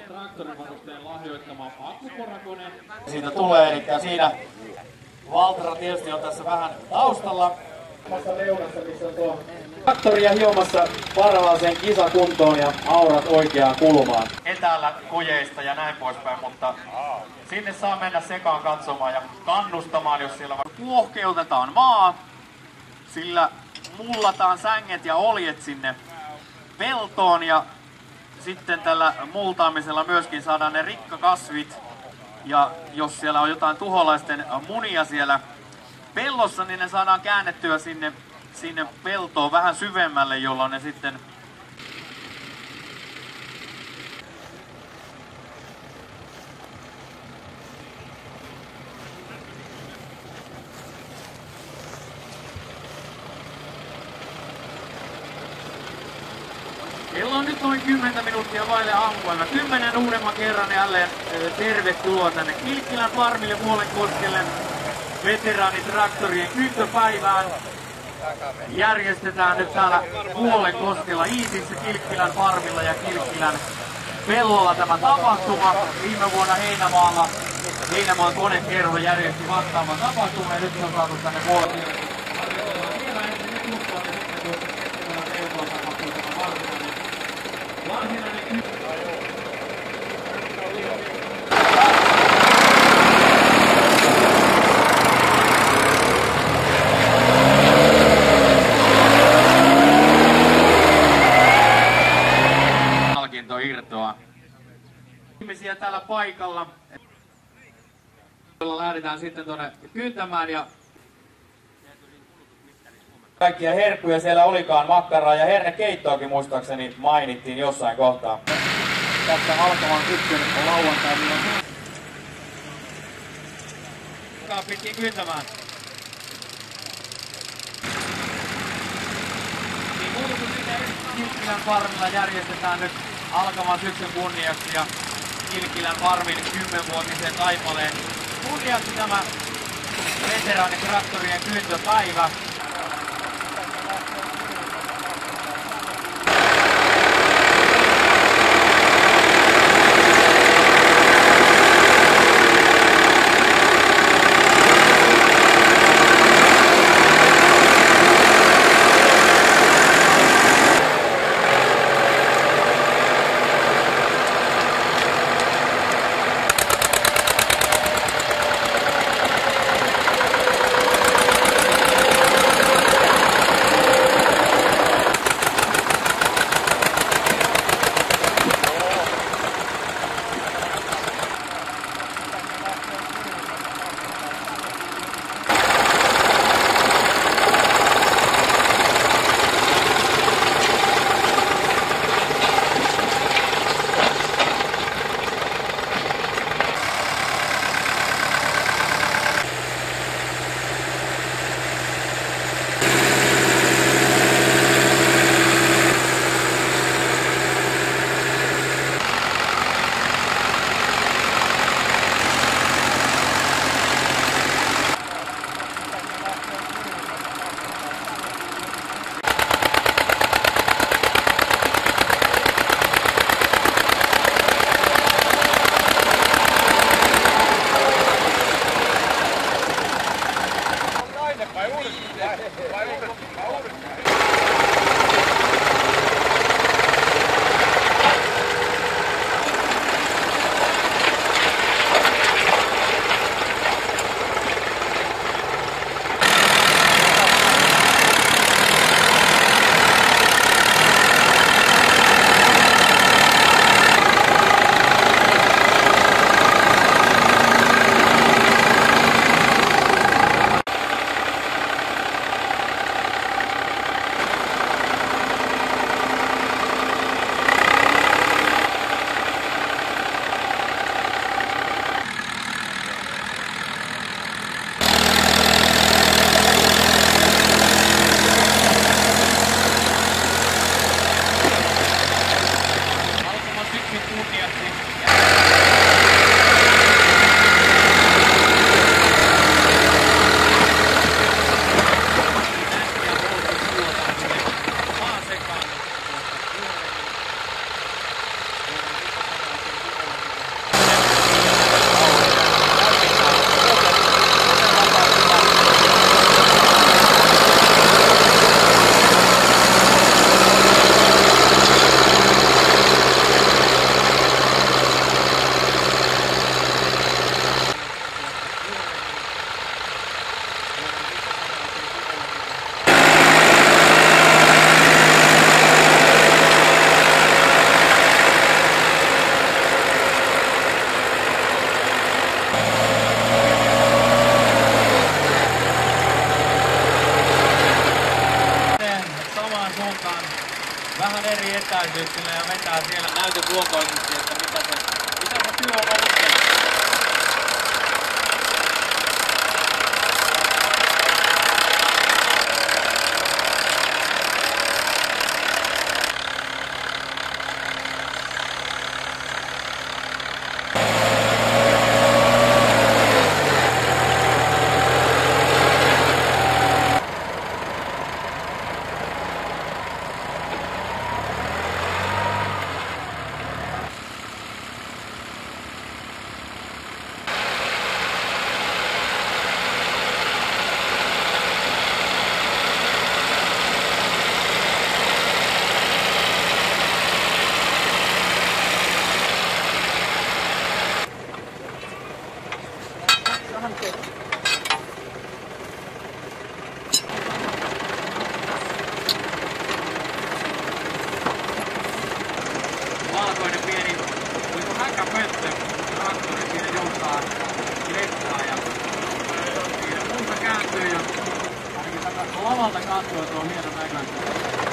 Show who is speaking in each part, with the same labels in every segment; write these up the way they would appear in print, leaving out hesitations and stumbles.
Speaker 1: traktorivarustajan lahjoittama akkuporakone.
Speaker 2: Siitä tulee, eli siinä Valtra tietysti on tässä vähän taustalla. Reunassa, missä on tuo traktoria hiomassa parhaaseen kisakuntoon ja aurat oikeaan kulmaan. Etäällä kujeista ja näin poispäin, mutta sinne saa mennä sekaan katsomaan ja kannustamaan, jos siellä kuohkeutetaan maa, sillä mullataan sänget ja oljet sinne peltoon ja sitten tällä multaamisella myöskin saadaan ne rikkakasvit. Ja jos siellä on jotain tuholaisten munia siellä pellossa, niin ne saadaan käännettyä sinne peltoon vähän syvemmälle, jolloin ne sitten kello on nyt noin 10 minuuttia vaille aamupäivä. 10 uudemman kerran jälleen tervetuloa tänne Kilkkilän farmille Vuolenkoskelle veteraanitraktorien kyntöpäivään. Järjestetään nyt täällä Vuolenkoskella Iisissä Kilkkilän farmilla ja Kilkkilän pellolla tämä tapahtuma. Viime vuonna Heinämaan konekerho järjesti vastaavan tapahtuma ja nyt se on saatu tänne Vuolenkoskelle. Palkinto irtoaa. Ihmisiä täällä paikalla. Lähdetään sitten tuonne kyntämään ja kaikkia herkkuja siellä olikaan, makkaraa ja hernekeittoakin muistaakseni mainittiin jossain kohtaa. Tässä alkavan syksyn lauantaina. Pitkin kyntämään. Niin muuta kuin Kilkkilän farmilla järjestetään nyt alkavan syksyn kunniaksi ja Kilkkilän farmin 10-vuotisen taipaleen kunniaksi tämä veteraanitraktorien kyntöpäivä. etäisyyksillä ja vetää siellä näytösluontoisesti, että mitä se työ on ollut. Valkoinen pieni, oliko häkäpöttö, traktori siinä johtaa lettaa ja siinä puuta kääntyy ja ainakin tätä lavalta katsoo, että on hieno näköistä.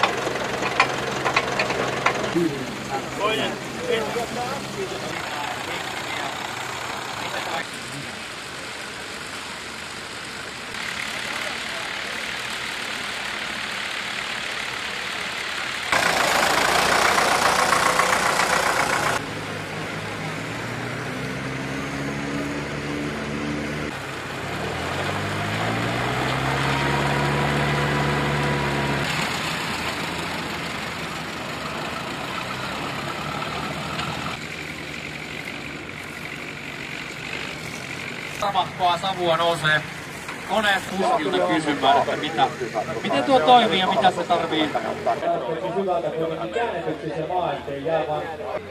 Speaker 2: Ramahkoa savua nousee koneet kuskilta kysymään, että miten tuo toimii ja mitä se tarvii.
Speaker 3: Tarkoitus hyvältä kuitenkin käännetyksissä vaan, ettei jää vaan.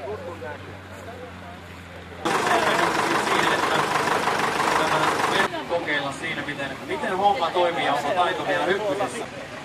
Speaker 2: Kokeilla siinä, miten homma toimii ja onko taito vielä hyppysissä.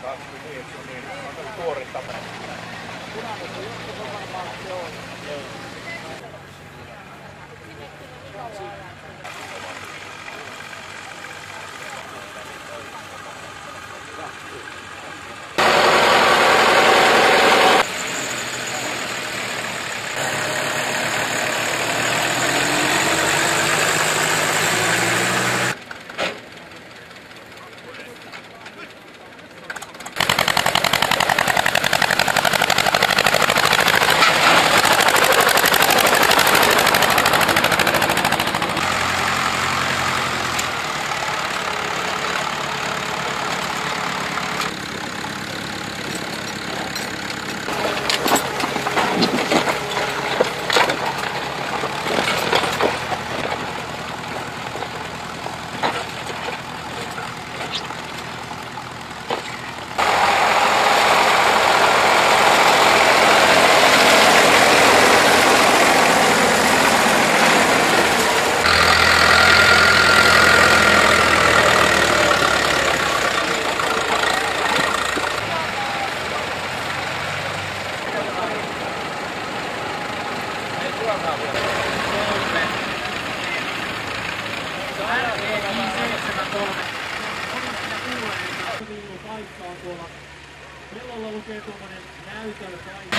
Speaker 3: Kellolla lukee tuommoinen näytölpaikka.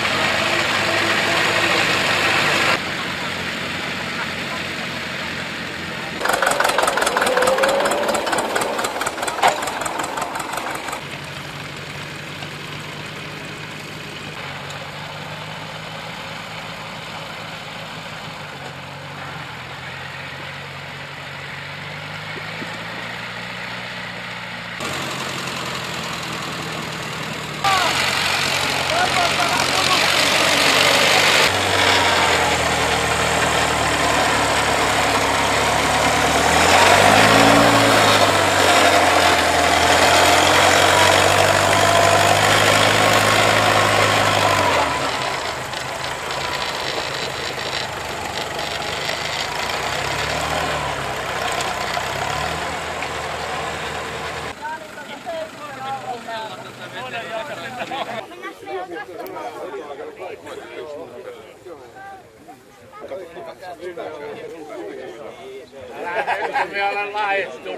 Speaker 4: Me olen laistunut.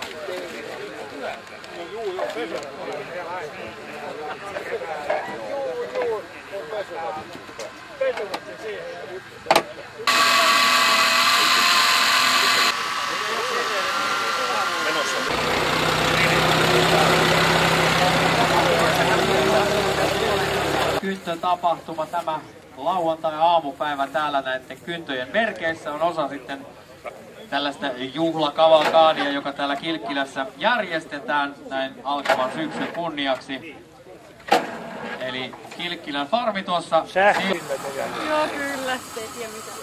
Speaker 4: Juu,
Speaker 2: Kyntötapahtuma tämä lauantai-aamupäivä täällä näiden kyntöjen merkeissä on osa sitten tällaista juhlakavalkaadia, joka täällä Kilkkilässä järjestetään näin alkavan syksyn kunniaksi. Eli Kilkkilän farmi tuossa.
Speaker 5: Joo, kyllä. Te tiedä mitä.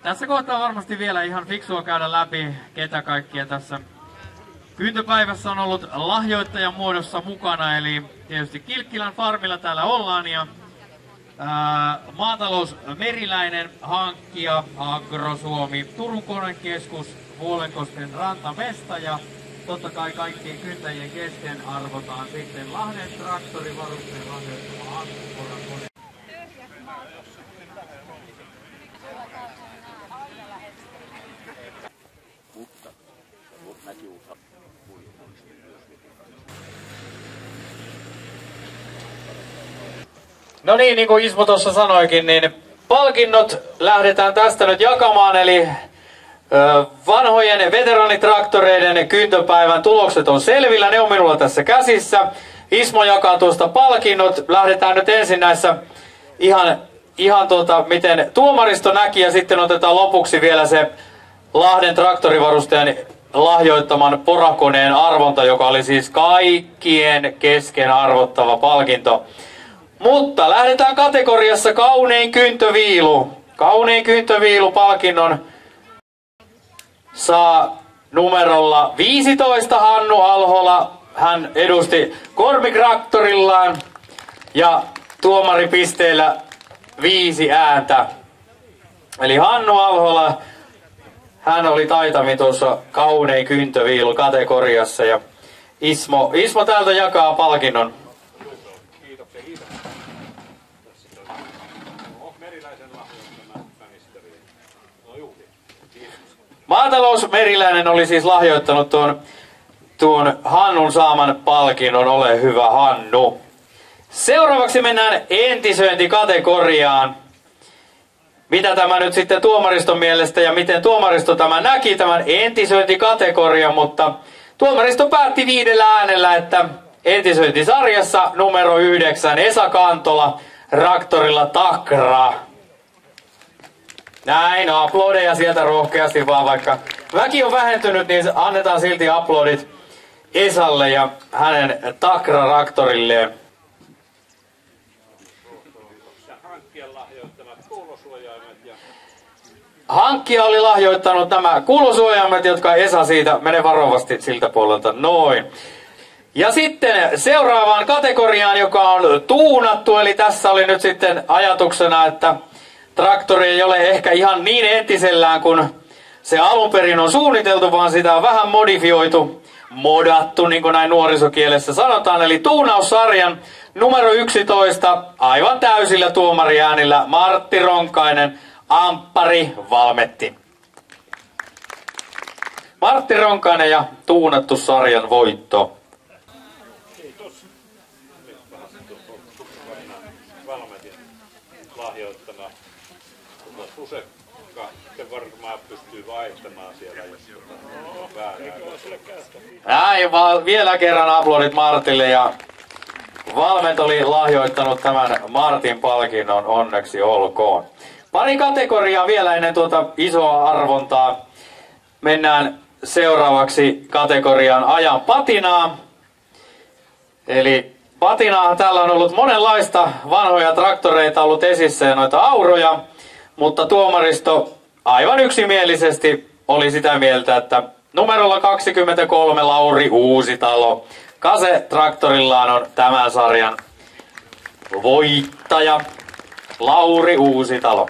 Speaker 2: Tässä kohtaa varmasti vielä ihan fiksua käydä läpi, ketä kaikkia tässä kyyntöpäivässä on ollut lahjoittajan muodossa mukana. Eli tietysti Kilkkilän farmilla täällä ollaan ja Maatalous Meriläinen, Hankkija, Agrosuomi, Turun Konekeskus, Vuolenkosken Rantamesta ja totta kai kaikkien kyntäjien kesken arvotaan sitten Lahden traktorivarusteen lahjoittama akkukorakone. No niin kuin Ismo tuossa sanoikin, niin palkinnot lähdetään tästä nyt jakamaan, eli vanhojen veteraanitraktoreiden kyyntöpäivän tulokset on selvillä, ne on minulla tässä käsissä. Ismo jakaa tuosta palkinnot, lähdetään nyt ensin näissä ihan miten tuomaristo näki ja sitten otetaan lopuksi vielä se Lahden traktorivarustajan lahjoittaman porakoneen arvonta, joka oli siis kaikkien kesken arvottava palkinto. Mutta lähdetään kategoriassa kaunein kynttöviilu. Kaunein kynttöviilu palkinnon saa numerolla 15 Hannu Alhola. Hän edusti Kormi-traktorillaan ja tuomaripisteillä 5 ääntä. Eli Hannu Alhola, hän oli taitavin tuossa kaunein kynttöviilu kategoriassa ja Ismo täältä jakaa palkinnon. Maatalous Meriläinen oli siis lahjoittanut tuon Hannun saaman palkinnon. Ole hyvä, Hannu. Seuraavaksi mennään entisöintikategoriaan. Mitä tämä nyt sitten tuomariston mielestä ja miten tuomaristo tämä näki tämän entisöintikategorian, mutta tuomaristo päätti 5 äänellä, että entisöintisarjassa numero 9 Esa Kantola traktorilla Takra. Näin, aplodeja sieltä rohkeasti vaan, vaikka väki on vähentynyt, niin annetaan silti aplodit Esalle ja hänen Takra-traktorilleen. Hankkija oli lahjoittanut nämä kuulosuojaimet, jotka Esa siitä, mene varovasti siltä puolelta, noin. Ja sitten seuraavaan kategoriaan, joka on tuunattu, eli tässä oli nyt sitten ajatuksena, että traktori ei ole ehkä ihan niin entisellään kuin se alun perin on suunniteltu, vaan sitä on vähän modattu, niin kuin näin nuorisokielessä sanotaan. Eli tuunaussarjan numero 11, aivan täysillä tuomariäänillä, Martti Ronkainen, Amppari Valmetti. Martti Ronkainen ja tuunattu sarjan voitto.
Speaker 4: Varmaan pystyy vaihtamaan siellä, jos on väärää.
Speaker 2: Näin, vielä kerran aplodit Martille ja Valmet oli lahjoittanut tämän Martin palkinnon, onneksi olkoon. Pari kategoriaa vielä ennen tuota isoa arvontaa. Mennään seuraavaksi kategoriaan ajan patinaa. Eli patinaa täällä on ollut monenlaista, vanhoja traktoreita ollut esissä ja noita auroja, mutta tuomaristo aivan yksimielisesti oli sitä mieltä, että numerolla 23 Lauri Uusitalo Kase-traktorillaan on tämän sarjan voittaja Lauri Uusitalo.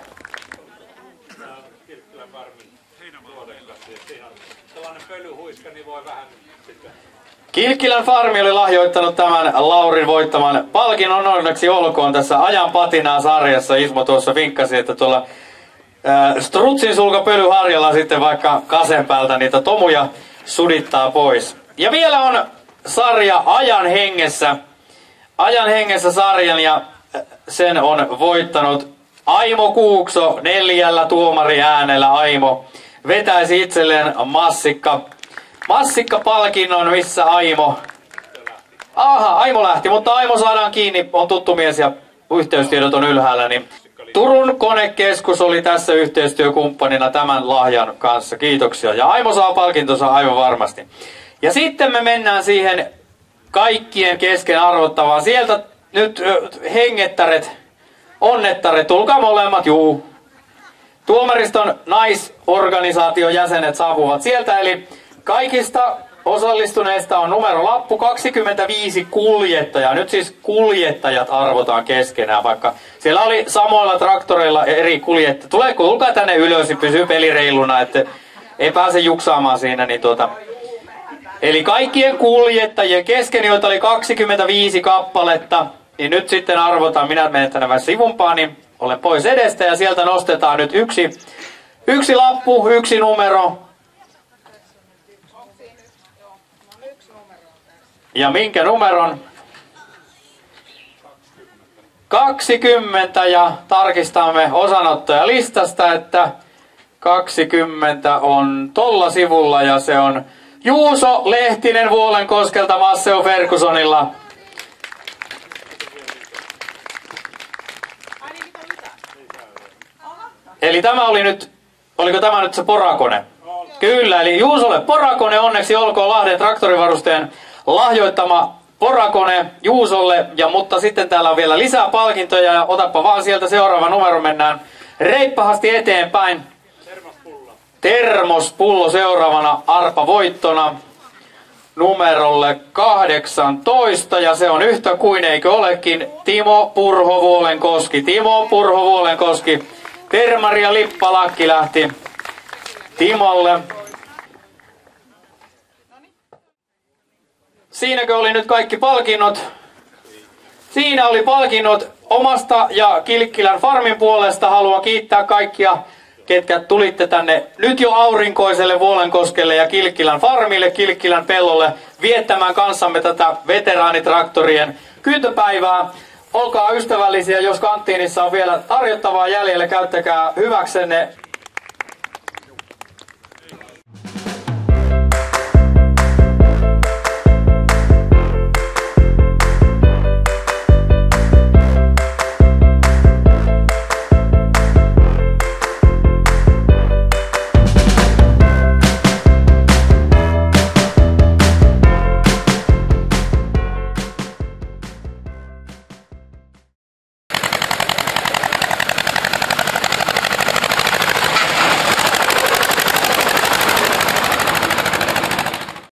Speaker 2: Kilkkilän farmi oli lahjoittanut tämän Laurin voittaman palkinnon, onneksi olkoon tässä ajan patinaa sarjassa. Ismo tuossa vinkkasi, että tuolla Strutsin sulkapölyharjalla sitten vaikka Kasen päältä niitä tomuja sudittaa pois. Ja vielä on sarja Ajan hengessä sarjan ja sen on voittanut Aimo Kuukso 4 tuomariäänellä. Aimo vetäisi itselleen massikka-palkinnon, missä Aimo? Aimo lähti, mutta Aimo saadaan kiinni, on tuttu mies ja yhteystiedot on ylhäällä. Niin Turun Konekeskus oli tässä yhteistyökumppanina tämän lahjan kanssa. Kiitoksia. Ja Aimo saa palkintonsa aivan varmasti. Ja sitten me mennään siihen kaikkien kesken arvottavaan. Sieltä nyt hengettäret, onnettaret, tulkaa molemmat, juu. Tuomariston naisorganisaation jäsenet saapuvat sieltä, eli kaikista osallistuneista on numerolappu 25 kuljettajaa. Nyt siis kuljettajat arvotaan keskenään, vaikka siellä oli samoilla traktoreilla eri kuljettajat. Tulkaa tänne ylös ja pysyy pelireiluna, että ei pääse juksaamaan siinä. Eli kaikkien kuljettajien kesken, joita oli 25 kappaletta, niin nyt sitten arvotaan, minä menen tänne vähän sivumpaan, niin olen pois edestä ja sieltä nostetaan nyt yksi lappu, yksi numero. Ja minkä numeron? 20 ja tarkistamme osanottajalistasta, että 20 on tolla sivulla ja se on Juuso Lehtinen Vuolenkoskelta Masseo Fergusonilla. Eli tämä oli nyt, oliko tämä nyt se porakone? Kyllä, eli Juusolle porakone, onneksi olkoon Lahden traktorivarustajan lahjoittama porakone Juusolle, mutta sitten täällä on vielä lisää palkintoja ja otappa vaan sieltä seuraava numero, mennään reippahasti eteenpäin. Termospullo seuraavana arpavoittona numerolle 18 ja se on yhtä kuin eikö olekin Timo Purho Vuolenkoski. Timo Purho Vuolenkoski. Termari ja lippalakki lähti Timolle. Siinäkö oli nyt kaikki palkinnot? Siinä oli palkinnot omasta ja Kilkkilän farmin puolesta. Haluan kiittää kaikkia, ketkä tulitte tänne nyt jo aurinkoiselle Vuolenkoskelle ja Kilkkilän farmille, Kilkkilän pellolle viettämään kanssamme tätä veteraanitraktorien kyntöpäivää. Olkaa ystävällisiä, jos kanttiinissa on vielä tarjottavaa jäljellä, käyttäkää hyväksenne